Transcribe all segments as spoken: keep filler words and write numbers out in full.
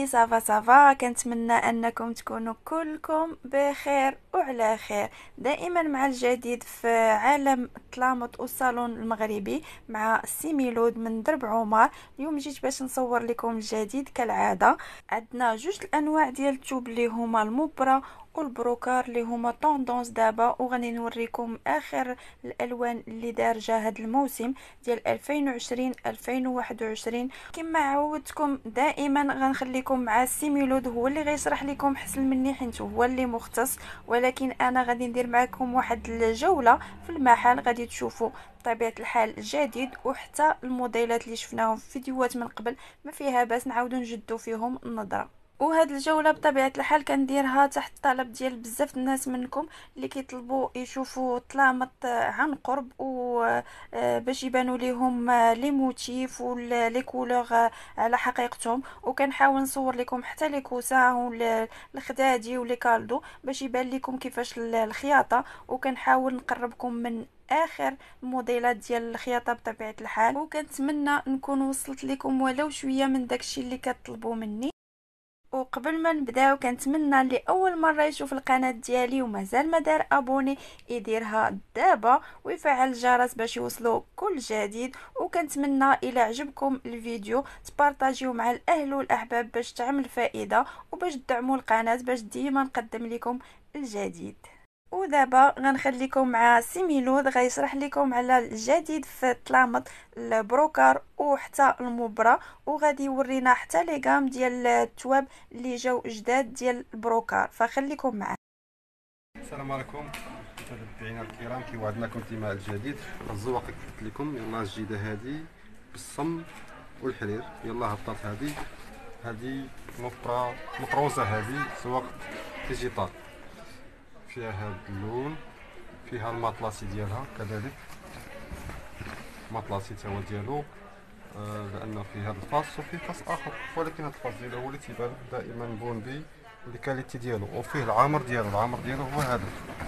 صافا صافا، كنتمنى انكم تكونوا كلكم بخير وعلى خير دائما مع الجديد في عالم التلامط والصالون المغربي مع سي ميلود من درب عمر. اليوم جيت باش نصور لكم الجديد كالعاده. عندنا جوج الانواع ديال الثوب اللي هما المبرة والبروكار اللي هما طوندونس دابا، وغادي نوريكم اخر الالوان اللي دارجه هذا الموسم ديال ألفين وعشرين ألفين وواحد وعشرين. كما عودتكم دائما غنخليكم مع سي ميلود، هو اللي غيشرح لكم حسن مني حيت هو اللي مختص، ولكن انا غادي ندير معكم واحد الجوله في المحل. غادي تشوفوا بطبيعه الحال الجديد وحتى الموديلات اللي شفناهم في فيديوهات من قبل، ما فيها باس نعاودوا نجدوا فيهم النظره. وهاد الجوله بطبيعه الحال كنديرها تحت الطلب ديال بزاف الناس منكم اللي كيطلبوا يشوفوا طلامط عن قرب، وباش يبانوا ليهم لي موتيف ولي كولور على حقيقتهم. وكنحاول نصور لكم حتى لي كوسا والخدادي ولي كالدو باش يبان لكم كيفاش الخياطه، وكنحاول نقربكم من اخر الموديلات ديال الخياطه بطبيعه الحال. وكنتمنى نكون وصلت لكم ولو شويه من داكشي اللي كتطلبوا مني. وقبل ما نبداو كنتمنى اللي اول مره يشوف القناه ديالي ومازال ما دار ابوني يديرها دابا ويفعل الجرس باش يوصلوا كل جديد. وكنتمنى الى عجبكم الفيديو تبارطاجيو مع الاهل والاحباب باش تعمل فائده وباش تدعموا القناه باش ديما نقدم لكم الجديد. ودابا غنخليكم مع سي ميلود غيشرح لكم على الجديد في الطلامط البروكار وحتى المبرة، وغادي يورينا حتى لي غام ديال التواب اللي جاو جداد ديال البروكار، فخليكم معنا. السلام عليكم متابعينا الكرام، كيوعدناكم فيما الجديد. الزواق قلت لكم يلا الجيده هذه بالصم والحرير، يلا هبطات هذه هذه مطرة مطروزه، هذه زواق ديجيتال فيها هذا اللون، فيها الماطلاسي ديالها كذلك ماطلاسي تاهو ديالو، آه لانه فيه هذا الفاس وفيه فاس اخر، ولكن هذا الفاس ديالو هو اللي تيبان دائما بوندي الكاليتي ديالو، وفيه العامر ديالو. العامر ديالو هو هذا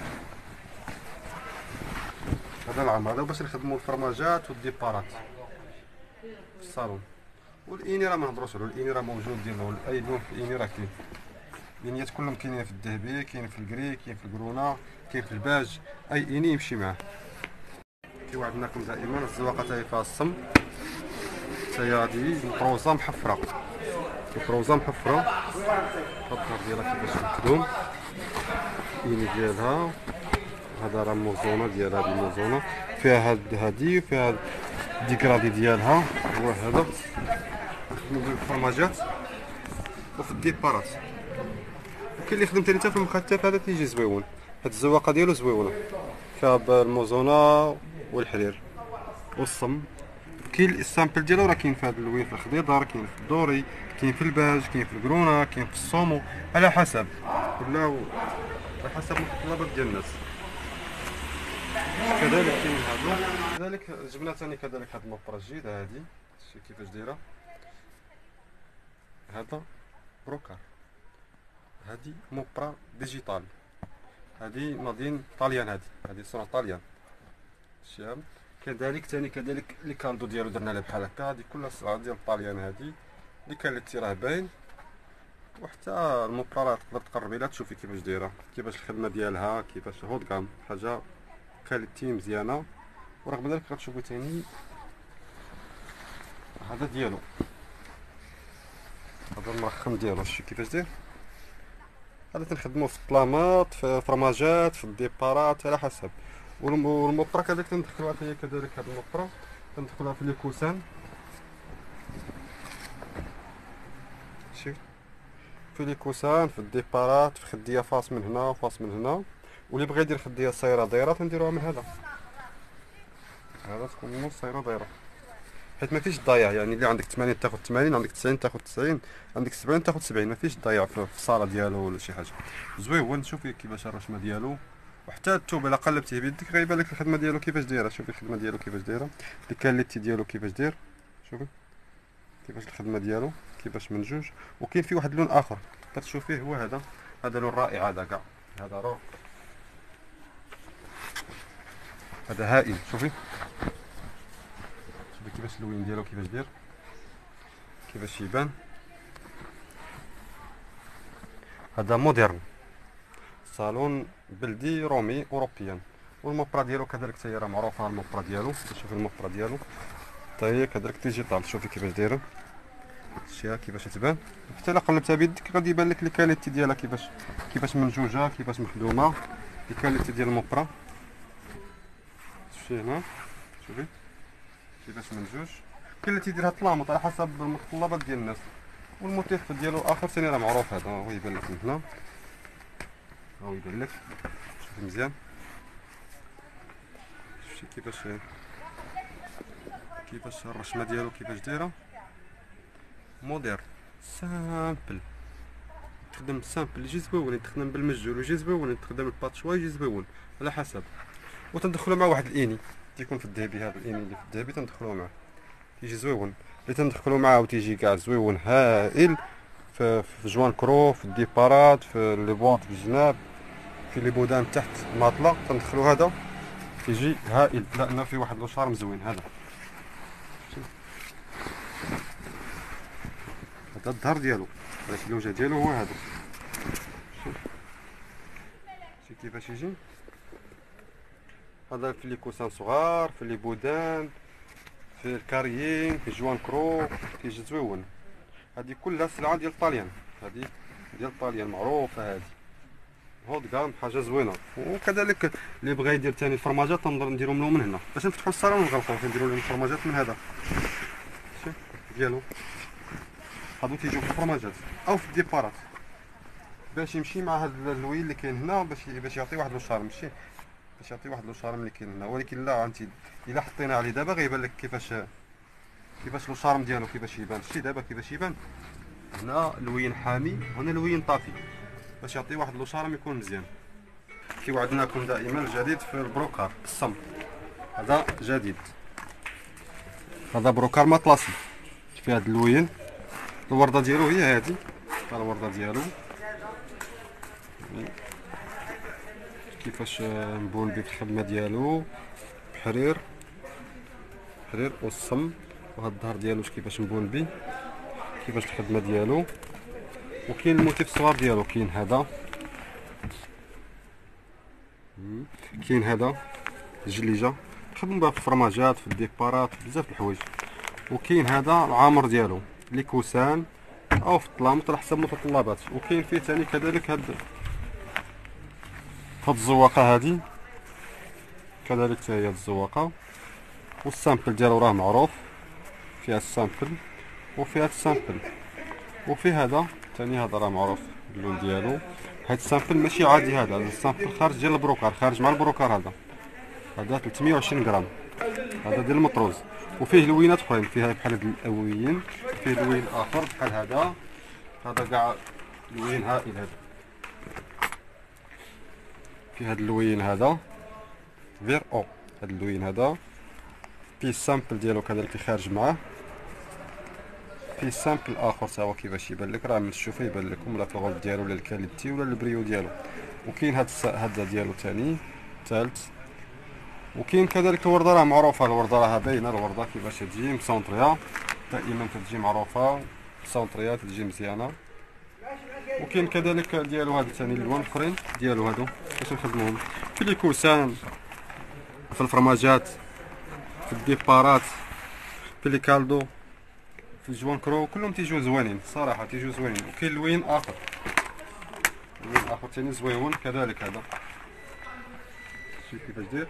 هذا العامر، هذا باش نخدموا الفرماجات والديبارات في الصالون. والاني راه ما نهضروش على الاني، راه موجود ديالو اي لون في الاني راه كاين. الانيات كلهم كاينين في الذهبي، كاين في الكري، كاين في الكرونا، كاين في الباج، اي اني يمشي معاه. كيوعدناكم دائما الزواقه تاهي فيها الصم، تاهي هادي مطروزه محفره، مطروزه محفره الظهر ديالها كيفاش مخدوم، الاني ديالها هذا راه موزونه ديال هذه الموزونه، فيها هاد هادي وفيها الديكرادي ديالها هو هذا، نخدمو بالفرماجات وفي الديبارات. وكاين اللي خدم ثاني حتى في المخفف، هذا تيجي زويون، هاد الزواقه ديالو زويونه فيها بالموزونه والحرير والصم. كاين السامبل ديالو راه كاين في هذا اللوين في الخضيضر، كاين في الدوري، كاين في الباج، كاين في الكرونا، كاين في الصومو، على حسب ولا على حسب الطلبات ديال الناس. كذلك كاين هذا، كذلك جبنا ثاني كذلك هاد الموبرا الجديده هادي، شتي كيفاش دايره، هذا بروكار، هادي موبرا ديجيتال، هادي ناضين طاليان، هادي هادي صنع طاليان شام. كذلك ثاني كذلك لي كالدو ديالو درنا لها بحال هكا، هادي كلها صنعه ديال الطاليان، هادي اللي كاليتي راه باين. وحتى الموبرا راه تقدر تقربي لها تشوفي كيفاش دايره، كيفاش الخدمه ديالها، كيفاش هود كام حاجه كاليتي مزيانه. ورغم ذلك غتشوفوا ثاني هذا ديالو، هذا المرخم ديالو، شتي كيفاش داير. هذا تنخدموه في الطلامات، في الفرماجات، في الديبارات على حسب. والموبرا كذلك تندخلوها هي كذلك، هاد الموبرا تندخلوها في لي كوسان، شوف في لي كوسان، في الديبارات، في خديه فاس من هنا وفاس من هنا. واللي بغى يدير خديه صايره دايره تنديروها من هذا، هذا تكون نص صايره دايره، حيت ما فيش ضايع. يعني اللي عندك ثمانين تاخذ ثمانين، عندك تسعين تاخذ تسعين، عندك سبعين تاخذ سبعين، ما فيش ضايع في الصاله ديالو ولا شي حاجه. زويون شوفي كيفاش الرشمه ديالو، وحتى الثوب الا قلبتيه بيدك غيبان لك الخدمه ديالو كيفاش دايره. شوفي الخدمه ديالو كيفاش دايره، الكاليتي ديالو كيفاش داير، شوفي كيفاش الخدمه ديالو كيفاش من جوج. وكاين فيه واحد اللون اخر تقدر تشوفيه، هو هذا، هذا لون رائع، هذا كاع هذا روح، هذا هائل. شوفي شوفي كيفاش اللوين ديالو كيفاش داير، كيفاش يبان. هذا مودرن، صالون بلدي رومي اوروبيان. والموبرا ديالو كذلك حتى هي راه معروفه. الموبرا ديالو شوفي الموبرا ديالو حتى هي كذلك ديجيتال. شوفي كيفاش دايره، شتيها كيفاش تبان. حتى الا قلبتها بيدك غادي يبان لك الكاليتي ديالها كيفاش كيفاش منجوجه كيفاش مخدومه. الكاليتي ديال الموبرا شوفي هنا، شوفي كيفاش منجوج. كاين اللي تيديرها طلامط على حسب المتطلبات ديال الناس. والموتيف ديالو اخر ثاني راه معروف. هذا هو يبان لك من هنا، هو يبان لك شوفي مزيان. شفتي كيفاش كيفاش الرشمه ديالو كيفاش دايره. مودير سامبل، تخدم سامبل يجي زويون، تخدم بالمجول ويجي زويون، تخدم الباتشوا يجي زويون على حسب. وتندخلو مع واحد الاني تيكون في الذهبي. هذا الاني اللي في الذهبي تندخلوه معاه تيجي زويون. اللي تندخلو معاه وتيجي كاع زويون هائل في, في جوان كرو، في الديبارات، في لي بونط في الجناب، في لي بودان تحت الماطله تندخلو هذا تيجي هائل، لانه في واحد لو شارم زوين. هذا هذا الظهر ديالو، علاش الوجه ديالو هو هذا. شتي كيفاش يجي. هذا في لي كوسان صغار، في لي بودان، في الكاريين، في جوان كرو كيجي زويون. هذه كلها سلعه ديال الطاليان، هذه ديال الطاليان معروفه. هذه هود كام حاجه زوينه. وكذلك اللي بغى يدير ثاني الفرماجات تنقدر نديرهم له من هنا باش نفتحوا الصالون ونغلقوه، كنديروا لهم الفرماجات من هذا. شوف ديالو هادو تيجيو في الفرماجات او في الديبارات باش يمشي مع هاد اللوين اللي كاين هنا، باش باش يعطي واحد لو شارم. ماشي باش يعطي واحد لو شارم اللي كاين هنا، ولكن لا انت الا حطينا عليه دابا غيبان لك كيفاش كيفاش لو شارم ديالو كيفاش يبان. شتي دابا كيفاش يبان. هنا لوين حامي، هنا لوين طافي، باش يعطي واحد لو شارم يكون مزيان. كيوعدناكم دائما الجديد في البروكار بالصمت. هذا جديد، هذا بروكار مطلسي في هاد اللوين. الورده ديالو هي هادي، الورده ديالو كيفاش مبون بيه في الخدمه ديالو بحرير حرير والصم. وهاد الظهر ديالو كيفاش مبون بيه، كيفاش الخدمه ديالو. وكاين الموتيف الصغار ديالو، كاين هذا كاين هذا الجليجه خدموا بها في الفرماجات، في الديبارات، في بزاف د الحوايج. وكاين هذا العامر ديالو لي كوسان او في الطلامط على حسب المتطلبات. وكاين فيه ثاني كذلك هاد هاد الزواقه هادي كذلك حتى هي الزواقه. والسامبل ديالو راه معروف، فيها السامبل وفيها السامبل. وفي هذا ثاني هذا راه معروف اللون ديالو. هاد السامبل ماشي عادي، هذا السامبل خارج ديال البروكار، خارج مع البروكار. هذا هذا ثلاثمية وعشرين غرام، هذا ديال المطروز. وفيه لوينات اخرين، فيها بحال هاد الاولويين، فيه لوين اخر بحال هذا. هذا كاع لوين هائل. هذا في هاد اللوين هذا فير او، هاد اللوين هذا فيه السامبل ديالو كذلك خارج معاه. فيه السامبل اخر تا هو كيفاش يبان لك، راه من تشوفه يبان لكم لا الغول ديالو ولا الكاليتي ولا البريو ديالو. وكاين هاد هذا ديالو ثاني ثالث. وكاين كذلك الورده راه معروفه، الورده راه باينه، الورده كيفاش تجي مسونطريه، دائما تجي معروفه مسونطريه تجي مزيانه. وكاين كذلك ديالو هذا ثاني اللون الاخرين ديالو هادو باش نخدموهم في لي كوسان، في الفرماجات، في الديبارات، في لي كالدو، في الجوان كرو، كلهم تيجيو زوينين صراحه، تيجيو زوينين. وكاين لوين اخر، لوين اخر ثاني زويون كذلك. هذا شوف كيفاش داير،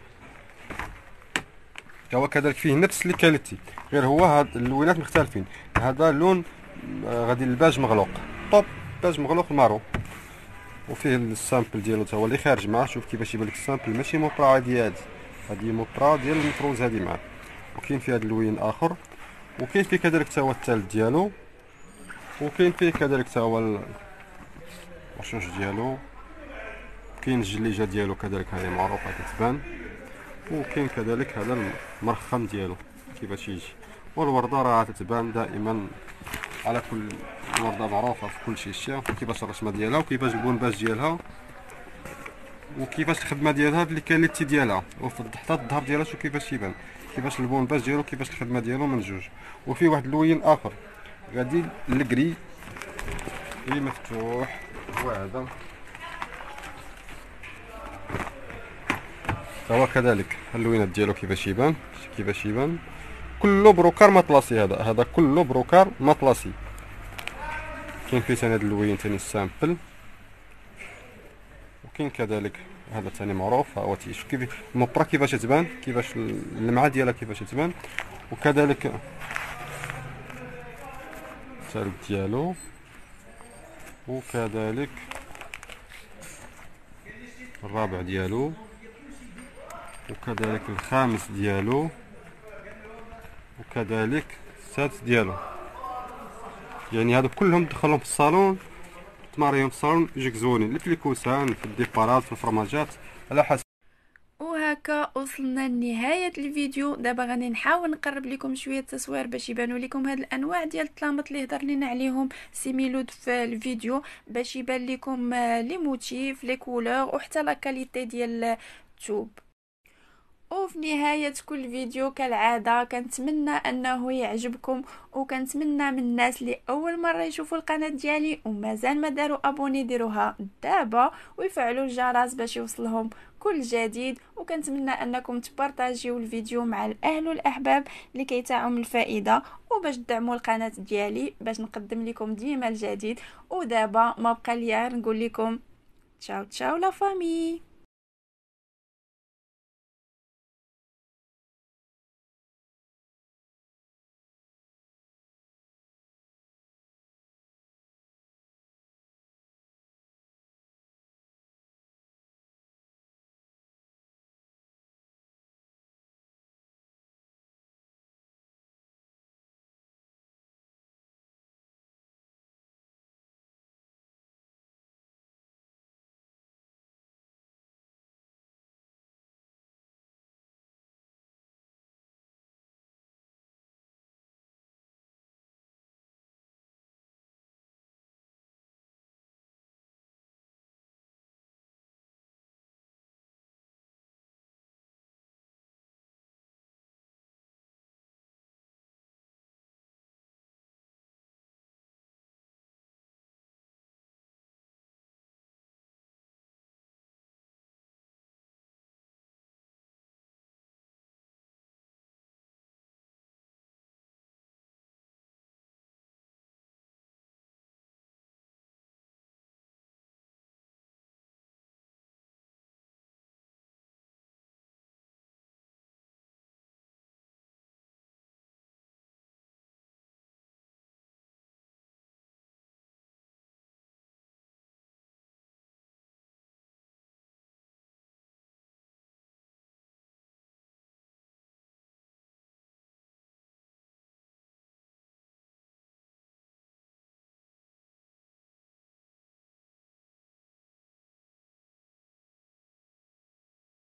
هو كذلك فيه نفس الكاليتي، غير هو هاد اللوينات مختلفين. هذا لون غادي الباج مغلوق، طوب باج مغلوق مارو. وفيه السامبل ديالو تا هو اللي خارج معاه. شوف كيفاش يبان لك السامبل، ماشي موبرا عادي، هادي هادي موبرا ديال المفروز هادي معاه. وكاين فيه هاد اللوين اخر. وكاين فيه كذلك تا هو الثالث ديالو. وكاين فيه كذلك تا هو الرشوش ديالو. كاين الجليجه ديالو كذلك هاهي معروفه كتبان. وكاين كذلك هذا المرخم ديالو كيفاش يجي. والورده راه تتبان دائما على كل ورده معروفه في كل شيء. شتيها كيفاش الرسمه ديالها وكيفاش البونباج ديالها وكيفاش الخدمه ديالها بالكاليتي ديالها. وفي حتى الظهر ديالها شوف كيفاش يبان، كيفاش البونباج ديالو، كيفاش الخدمه ديالو من جوج. وفي واحد اللوين اخر غادي الكري كي مفتوح. وهذا هو كذلك اللوينات ديالو كيفاش يبان، كيفاش يبان كله بروكار مطلاسي. هذا هذا كله بروكار مطلاسي. كاين فيه ثاني هاد اللوين ثاني السامبل، وكاين كذلك هذا ثاني معروف. ها هو تيشوف كيف المبرة كيفاش تبان، كيفاش اللمعه ديالها كيفاش تبان. وكذلك الثالث ديالو، وكذلك الرابع ديالو، وكذلك الخامس ديالو، وكذلك السادس ديالو. يعني هادو كلهم دخلهم في الصالون، تماريهم في الصالون يجيك زوينين، اللي في الكوسان، في الديبارات، في الفرماجات، على حسب. وهكا وصلنا لنهايه الفيديو. دابا غادي نحاول نقرب لكم شويه التصوير باش يبانوا لكم هاد الانواع ديال الطلامط اللي هضر لنا عليهم سي ميلود في الفيديو، باش يبان لكم لي موتيف لي كولور وحتى لا كاليتي ديال الثوب. وفي نهاية كل فيديو كالعادة كنتمنى انه يعجبكم، وكنتمنى من الناس اللي اول مرة يشوفوا القناة ديالي ومازال ما داروا ابوني ديروها دابا، ويفعلوا الجرس باش يوصلهم كل جديد. وكنتمنى انكم تبارطاجيو الفيديو مع الاهل والاحباب اللي كيتعاهم الفائدة، وباش تدعموا القناة ديالي باش نقدم لكم ديما الجديد. ودابا ما بقى لي غير نقول لكم تشاو تشاو لا فامي.